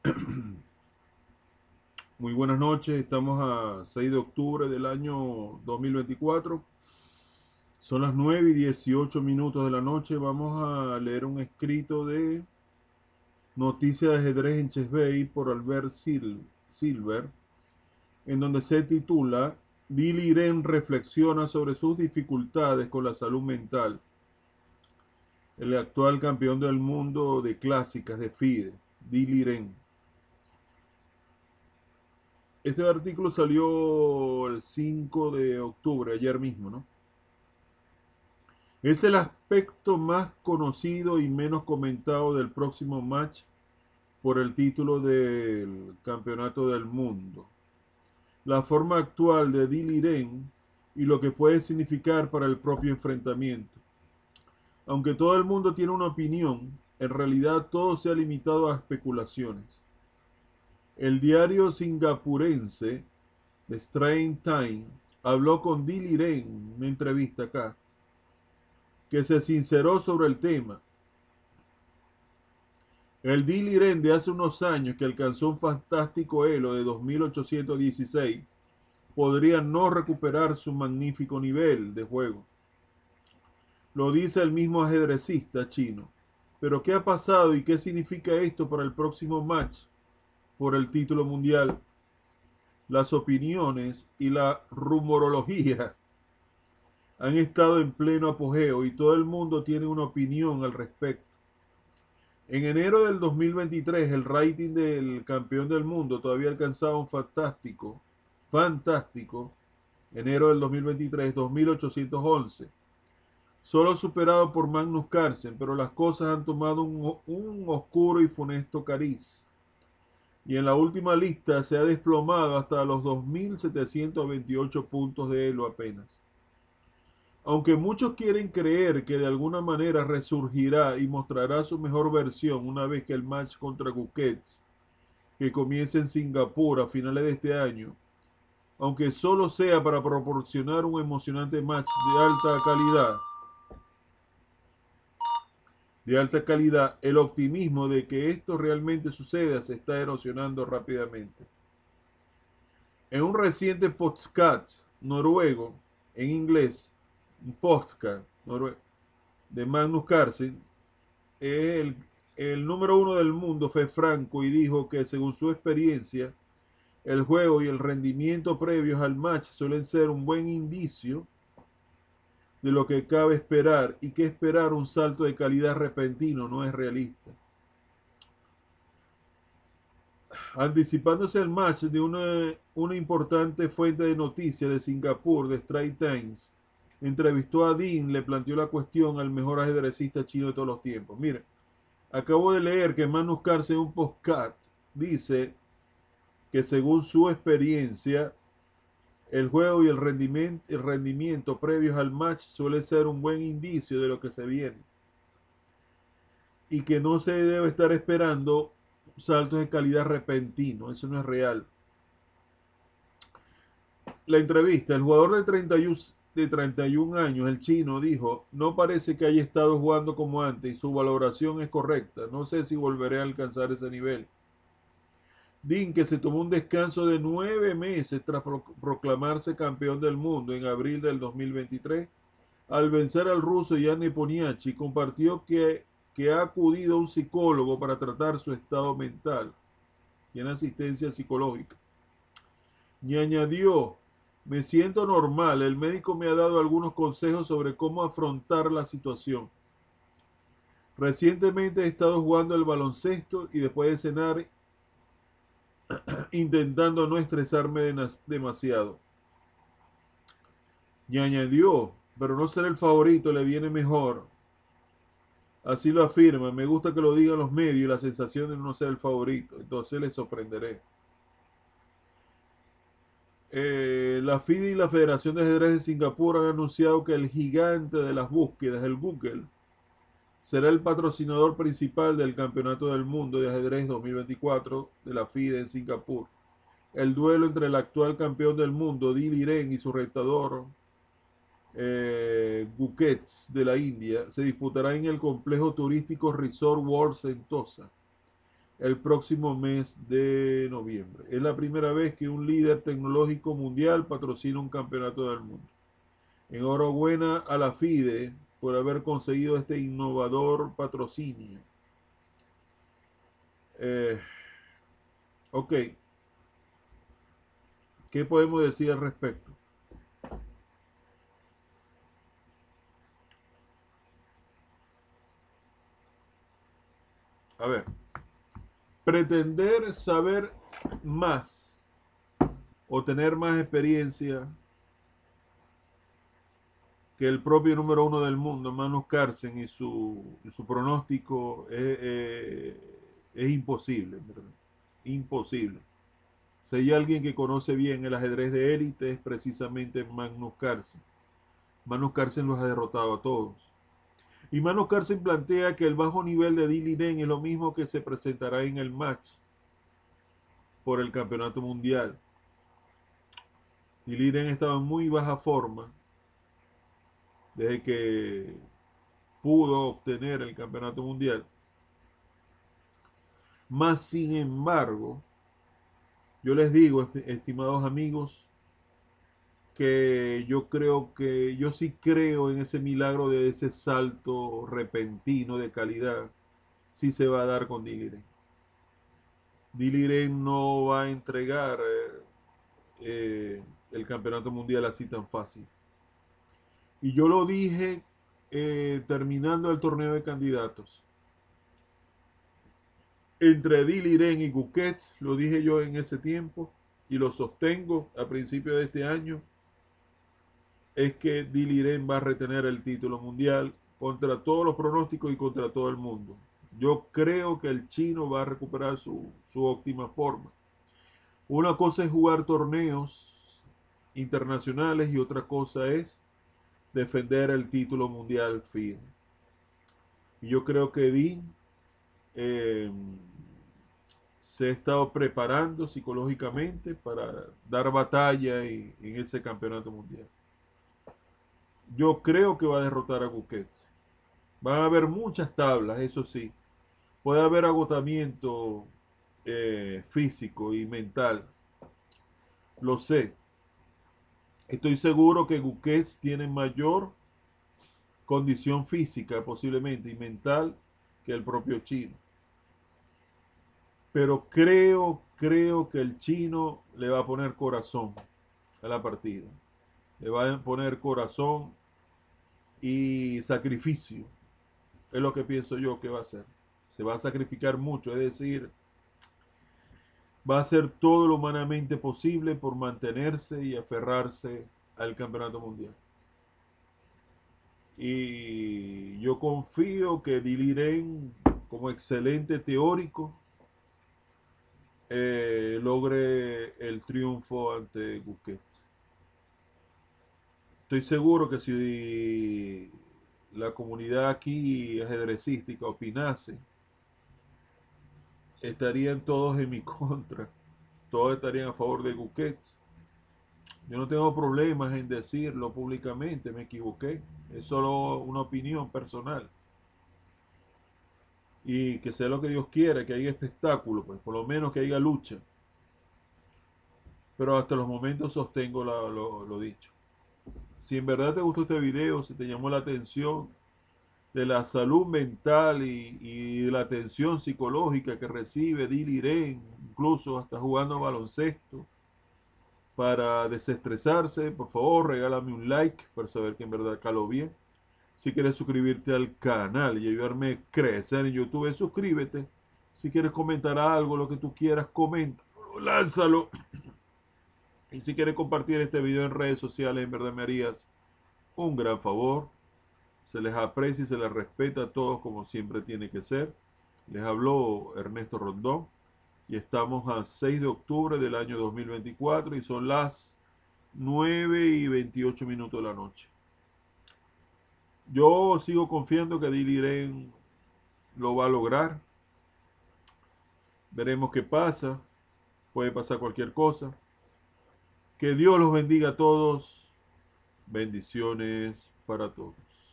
Muy buenas noches, estamos a 6 de octubre del año 2024. Son las 9 y 18 minutos de la noche. Vamos a leer un escrito de Noticias de ajedrez en Chess.bay por Albert Silver, en donde se titula Dili Ren reflexiona sobre sus dificultades con la salud mental. El actual campeón del mundo de clásicas de FIDE, Dili Ren. Este artículo salió el 5 de octubre, ayer mismo, ¿no? Es el aspecto más conocido y menos comentado del próximo match por el título del Campeonato del Mundo. La forma actual de Diliren y lo que puede significar para el propio enfrentamiento. Aunque todo el mundo tiene una opinión, en realidad todo se ha limitado a especulaciones. El diario singapurense The Strain Time habló con Diliren en una entrevista acá, que se sinceró sobre el tema. El Diliren de hace unos años, que alcanzó un fantástico elo de 2816, podría no recuperar su magnífico nivel de juego. Lo dice el mismo ajedrecista chino. Pero ¿qué ha pasado y qué significa esto para el próximo match por el título mundial? Las opiniones y la rumorología han estado en pleno apogeo y todo el mundo tiene una opinión al respecto. En enero del 2023, el rating del campeón del mundo todavía alcanzaba un fantástico, enero del 2023, 2811, solo superado por Magnus Carlsen, pero las cosas han tomado un oscuro y funesto cariz. Y en la última lista se ha desplomado hasta los 2728 puntos de elo apenas. Aunque muchos quieren creer que de alguna manera resurgirá y mostrará su mejor versión una vez que el match contra Guquets, que comienza en Singapur a finales de este año, aunque solo sea para proporcionar un emocionante match el optimismo de que esto realmente suceda se está erosionando rápidamente. En un reciente podcast noruego, en inglés, un podcast de Magnus Carlsen, el número uno del mundo fue franco y dijo que según su experiencia, el juego y el rendimiento previos al match suelen ser un buen indicio de lo que cabe esperar y que esperar un salto de calidad repentino no es realista. Anticipándose al match de una importante fuente de noticias de Singapur, de Straits Times, entrevistó a Dean, le planteó la cuestión al mejor ajedrecista chino de todos los tiempos. Miren, acabo de leer que Magnus Carlsen en un podcast dice que según su experiencia, el juego y el rendimiento previos al match suele ser un buen indicio de lo que se viene y que no se debe estar esperando saltos de calidad repentino, eso no es real. La entrevista, el jugador de 31 años, el chino, dijo, no parece que haya estado jugando como antes y su valoración es correcta, no sé si volveré a alcanzar ese nivel. Dean, que se tomó un descanso de 9 meses tras proclamarse campeón del mundo en abril del 2023, al vencer al ruso Jan Nepomniachtchi, compartió que ha acudido a un psicólogo para tratar su estado mental. Tiene asistencia psicológica. Y añadió, me siento normal, el médico me ha dado algunos consejos sobre cómo afrontar la situación. Recientemente he estado jugando el baloncesto y después de cenar intentando no estresarme demasiado. Y añadió, pero no ser el favorito le viene mejor. Así lo afirma, me gusta que lo digan los medios y la sensación de no ser el favorito, entonces les sorprenderé. La FIDE y la Federación de Ajedrez de Singapur han anunciado que el gigante de las búsquedas, el Google, será el patrocinador principal del Campeonato del Mundo de Ajedrez 2024 de la FIDE en Singapur. El duelo entre el actual campeón del mundo, Diliren, y su retador Guquets de la India se disputará en el complejo turístico Resort World Sentosa. el próximo mes de noviembre. Es la primera vez que un líder tecnológico mundial patrocina un campeonato del mundo. Enhorabuena a la FIDE por haber conseguido este innovador patrocinio. Ok, ¿qué podemos decir al respecto? A ver, pretender saber más o tener más experiencia que el propio número uno del mundo, Magnus Carlsen, y su pronóstico es imposible, ¿verdad? Imposible. Si hay alguien que conoce bien el ajedrez de élite es precisamente Magnus Carlsen. Magnus Carlsen los ha derrotado a todos. Y Magnus Carlsen plantea que el bajo nivel de Dili Liren es lo mismo que se presentará en el match por el campeonato mundial. Dili Liren estaba en muy baja forma desde que pudo obtener el campeonato mundial. Más sin embargo, yo les digo, estimados amigos, que yo sí creo en ese milagro de ese salto repentino de calidad, sí se va a dar con Dili Liren. Dili Liren no va a entregar el campeonato mundial así tan fácil. Y yo lo dije terminando el torneo de candidatos. Entre Dili Liren y Guquet, lo dije yo en ese tiempo y lo sostengo a principios de este año, es que Dili Liren va a retener el título mundial contra todos los pronósticos y contra todo el mundo. Yo creo que el chino va a recuperar su óptima forma. Una cosa es jugar torneos internacionales y otra cosa es defender el título mundial FIDE. Y yo creo que Dean se ha estado preparando psicológicamente para dar batalla en ese campeonato mundial. Yo creo que va a derrotar a Guquet. Van a haber muchas tablas, eso sí. Puede haber agotamiento físico y mental. Lo sé. Estoy seguro que Guquet tiene mayor condición física posiblemente y mental que el propio chino. Pero creo que el chino le va a poner corazón a la partida. Le va a poner corazón y sacrificio. Es lo que pienso yo que va a hacer. Se va a sacrificar mucho, es decir, va a hacer todo lo humanamente posible por mantenerse y aferrarse al campeonato mundial. Y yo confío que Dili Liren, como excelente teórico, logre el triunfo ante Guquet. Estoy seguro que si la comunidad aquí ajedrecística opinase, estarían todos en mi contra. Todos estarían a favor de Guquet. Yo no tengo problemas en decirlo públicamente, me equivoqué. Es solo una opinión personal. Y que sea lo que Dios quiera, que haya espectáculo, pues por lo menos que haya lucha. Pero hasta los momentos sostengo lo dicho. Si en verdad te gustó este video, si te llamó la atención de la salud mental y de la atención psicológica que recibe Dili Liren, incluso hasta jugando baloncesto, para desestresarse, por favor regálame un like para saber que en verdad caló bien. Si quieres suscribirte al canal y ayudarme a crecer en YouTube, suscríbete. Si quieres comentar algo, lo que tú quieras, comenta, lánzalo. Y si quieres compartir este video en redes sociales, en verdad me harías un gran favor. Se les aprecia y se les respeta a todos como siempre tiene que ser. Les habló Ernesto Rondón y estamos a 6 de octubre del año 2024 y son las 9:28 de la noche. Yo sigo confiando que Dili Liren lo va a lograr. Veremos qué pasa. Puede pasar cualquier cosa. Que Dios los bendiga a todos. Bendiciones para todos.